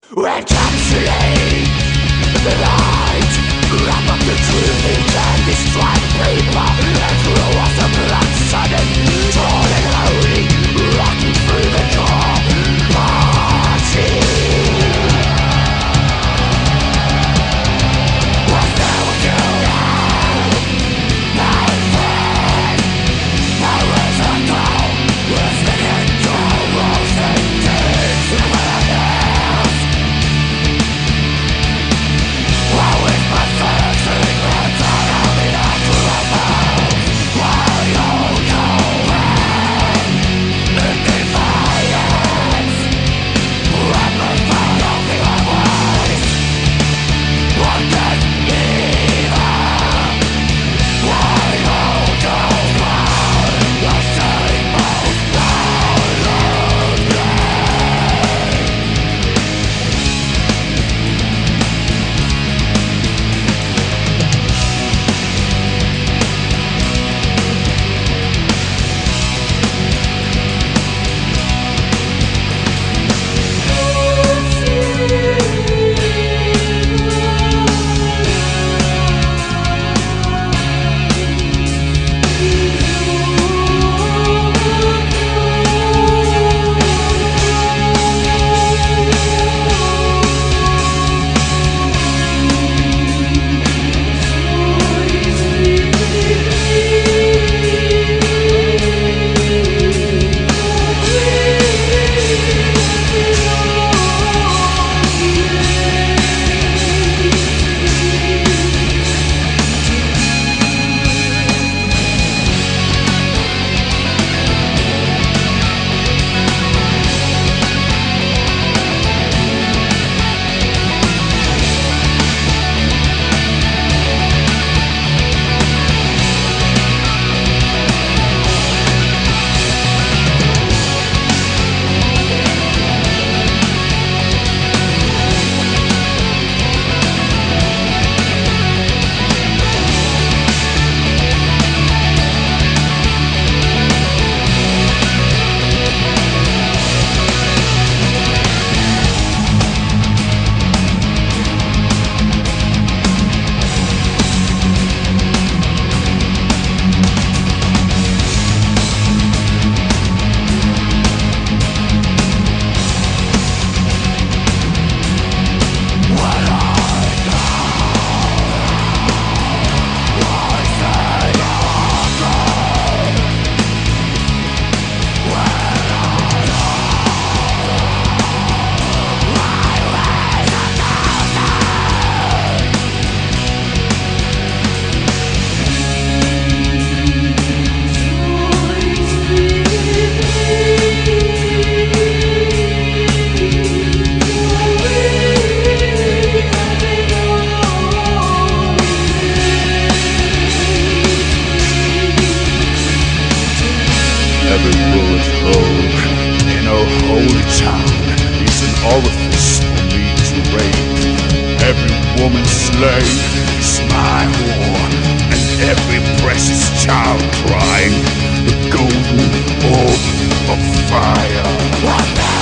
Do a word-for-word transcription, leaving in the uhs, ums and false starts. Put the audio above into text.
Encapsulate the light, wrap up the truth in can destroy people, and throw us a blood-sodden, torn and holy, rocking through the door, party. Was there what you had? My friend, I was a doll, was the control, was the days of my hands. I was my first regrets, I have it all to remove. While you go in, in defiance, amplify all the ways. What that evil, while you go in, the same old download me. Every bullet hole in a holy town is an orifice for me to rape. Every woman slave is my whore, and every precious child crying the golden orb of fire.